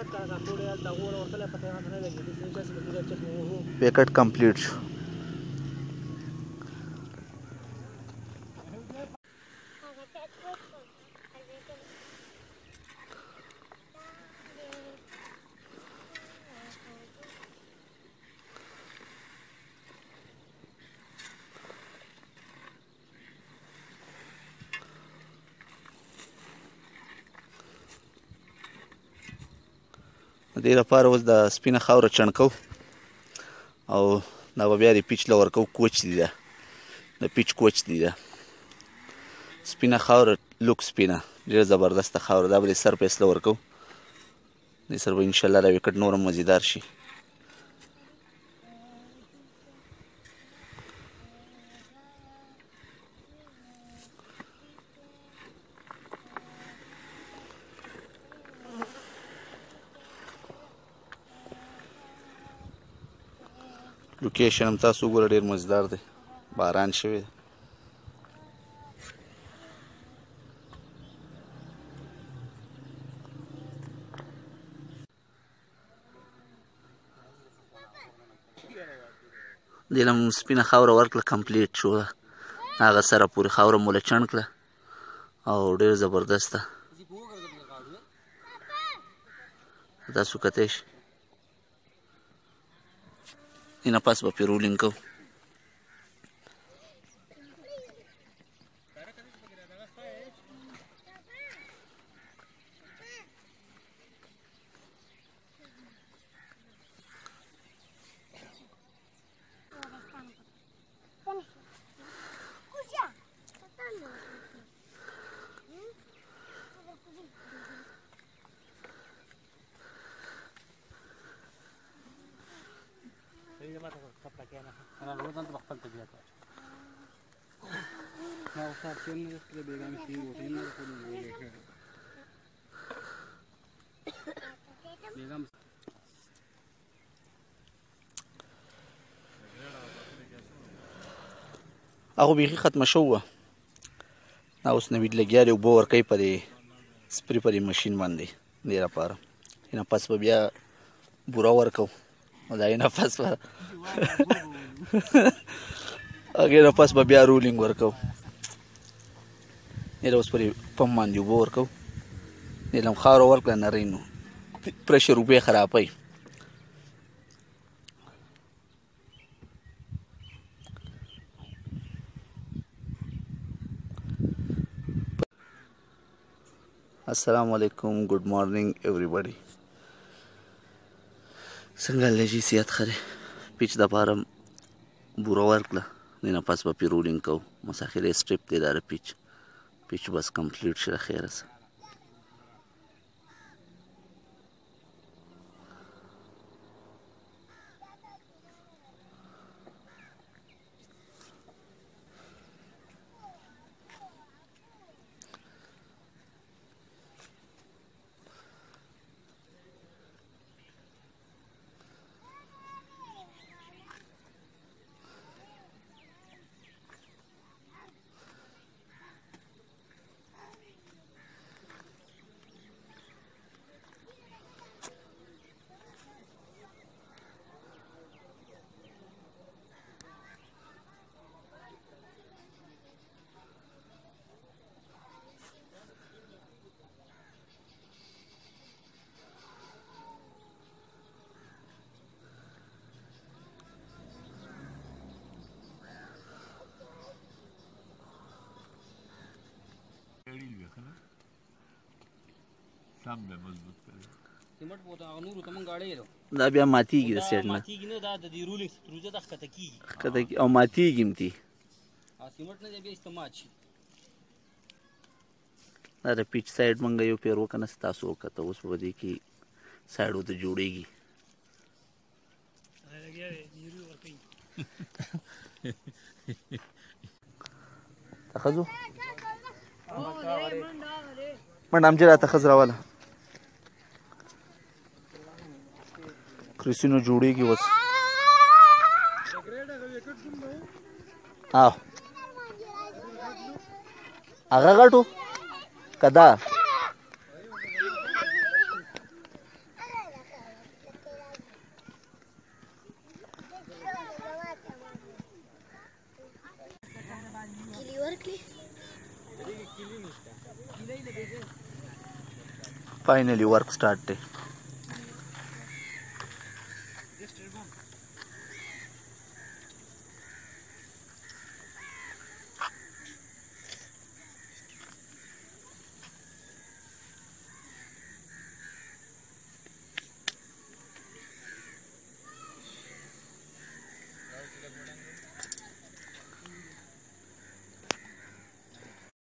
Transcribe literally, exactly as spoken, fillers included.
پیکټ کمپلیټ شو. د دې لپاره اوس د سپینه خاوره چڼکو او دا به بیا د پیچ له ورکو کوچ دي ده د پیچ کوچ دي ده سپینه خاوره لوک سپینه ډېره زبردسته خاوره دا به د سر فیصله ورکو دې سره به انشاءالله دا وکټ نور هم مزیدار شي. لوکیشن هم تاسو وګوره ډېر مزدار دی باران شوی دی. دې له هم سپینه خاوره ورکړه کمپلیټ شو هغه سره پورې خاوره مو له چڼ کړه او ډېر زبردسته تاسو کتی شئ. اینه پس به پې رولینګ کوو. هغه بیخي ختمه شوه دا اوس نوید لګیا دی اوبه ورکوي په دې سپري په دې مشین باندې دې لپاره نه پس به بیا بوره ورکو او د هغې نه پس به هغې نه پس به بیا رولینګ ورکو دې اوس په دې پمپ باندې اوبه ورکو دې له هم خاوره ورکړه نرۍ نو پرشر اوبه یې خرابوي. السلام علیکم ګډ مارننګ ایوریبډي څنګه حال دی صحت ښه دی پیچ دپاره بوره ورکړه دې نه پس به پې رولینګ کوو مساخرې سټریپ دی دا د پیچ پیچ بس کمپلیټ شي د خیره سه. دا بیا ماتیږي د سیټ نه او ماتیږي هم تي دا د پیچ سایډ مونږ یو پیر وکنه ستاسو وکته اوس په دې کې سایډ ورته جوړیږي. تخزو منډه هم چې راته ښځ راوله کرسینو جوړیږي اوس او هغه غټو که دا finally work start है।